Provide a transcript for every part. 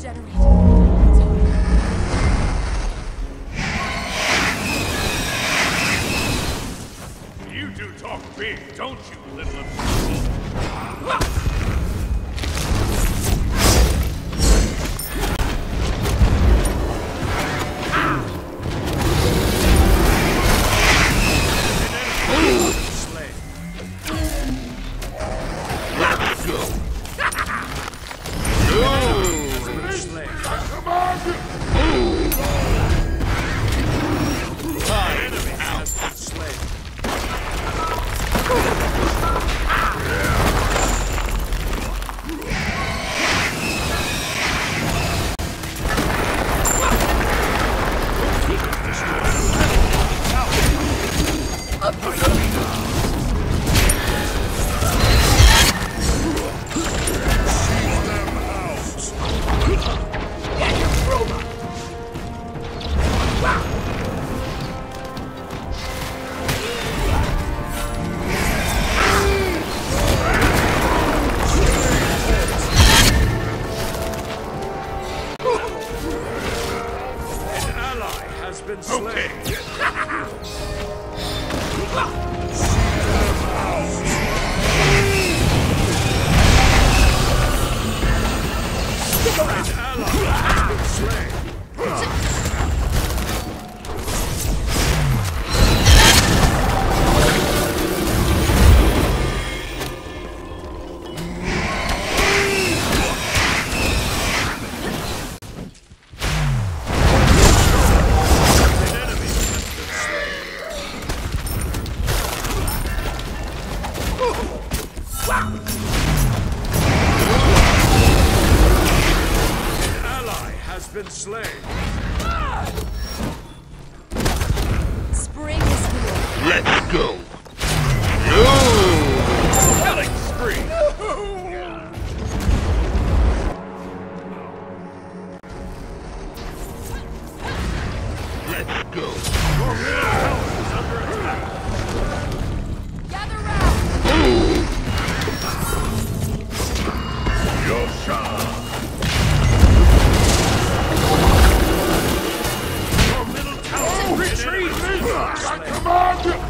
regenerate. You do talk big, don't you, little... been slain. Spring is here. Let's go. Killing spree. Let's go. Your middle tower is under attack. Gather round. Yosha. Your middle tower. Retreat. Come on.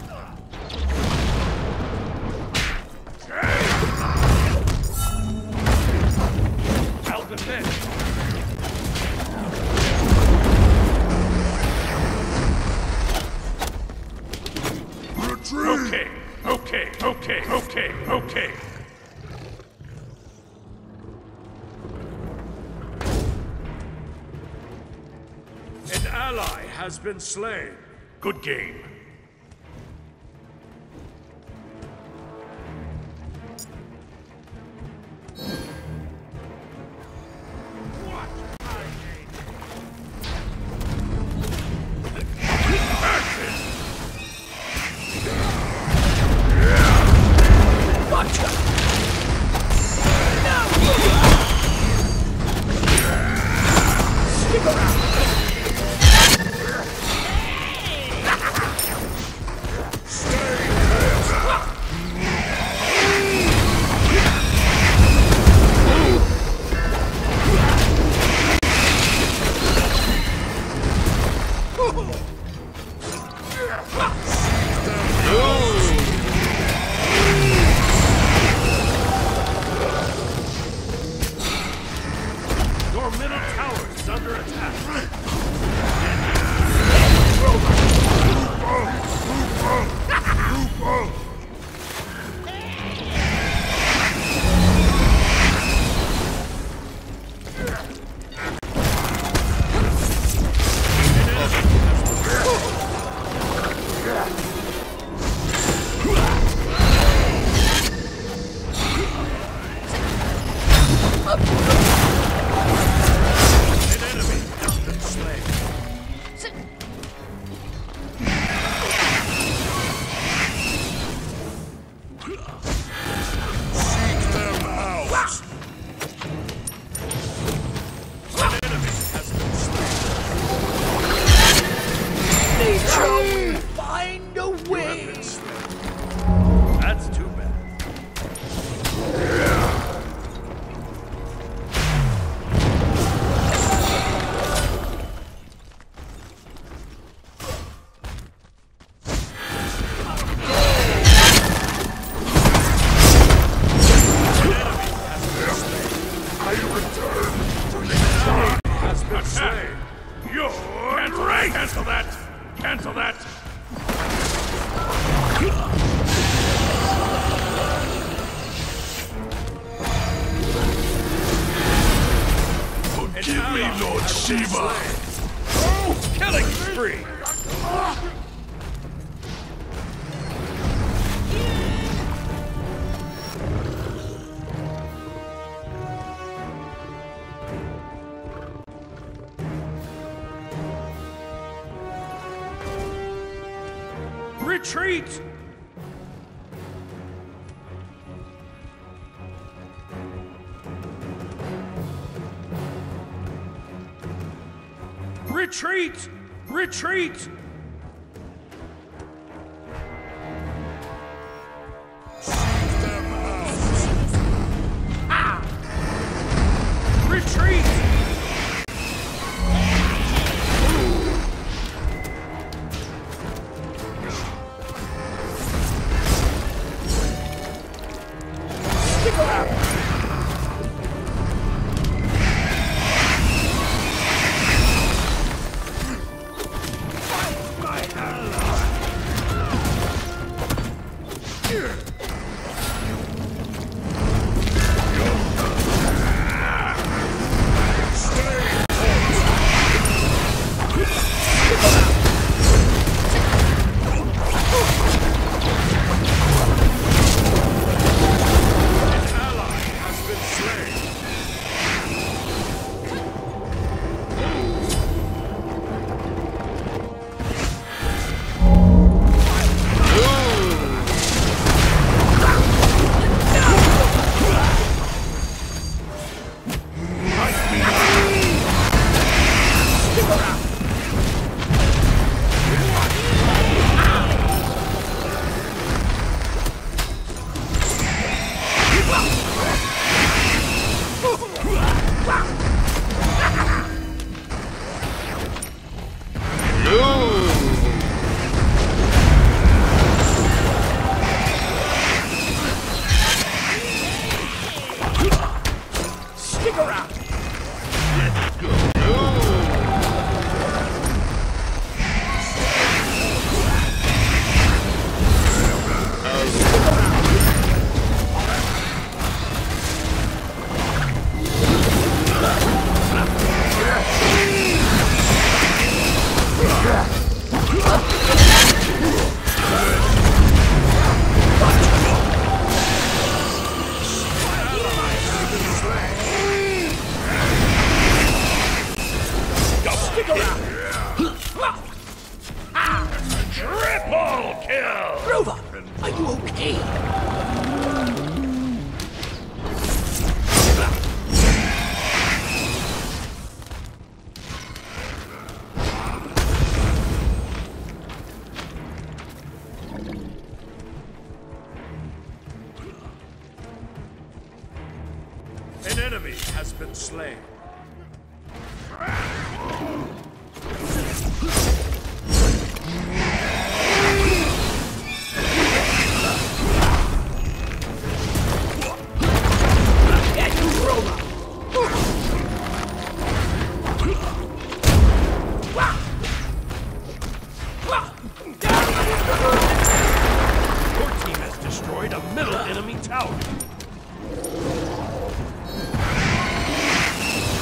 I'll defend. Okay. An ally has been slain. Good game. Your middle tower is under attack. Cancel that! Cancel that! Forgive me, Lord Shiva! Oh, killing spree! Retreat! Retreat! Retreat! Retreat! Stick around! Stick around! Let's go! Stick around! Triple kill! Rover, are you okay? An enemy has been slain. Get you, Rover! Your team has destroyed a middle enemy tower.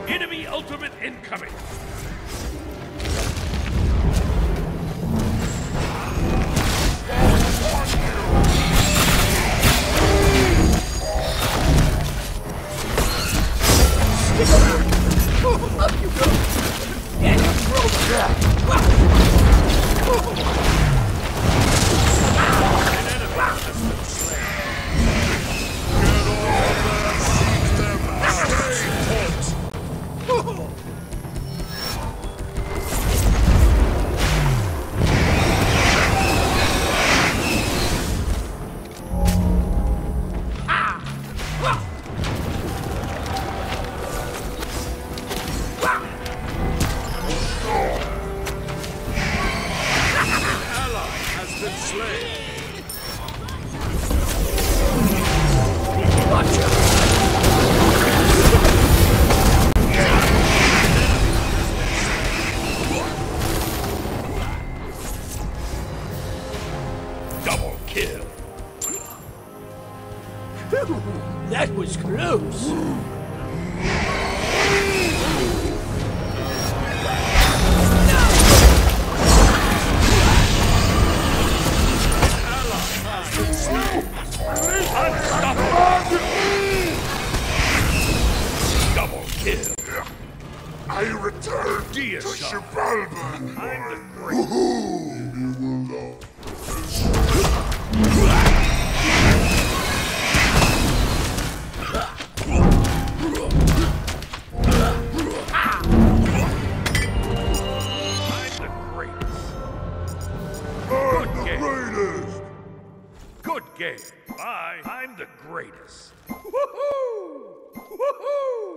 Enemy ultimate incoming. Stick around. Up you go. And you throw them. An enemy has been slain. Get on there, shoot them. Stay put. Been slain. Gotcha. Double kill. That was close. Double kill. I return Dear to son. Shivalba. I'm the great. Good game. I'm the greatest. Woohoo! Woohoo!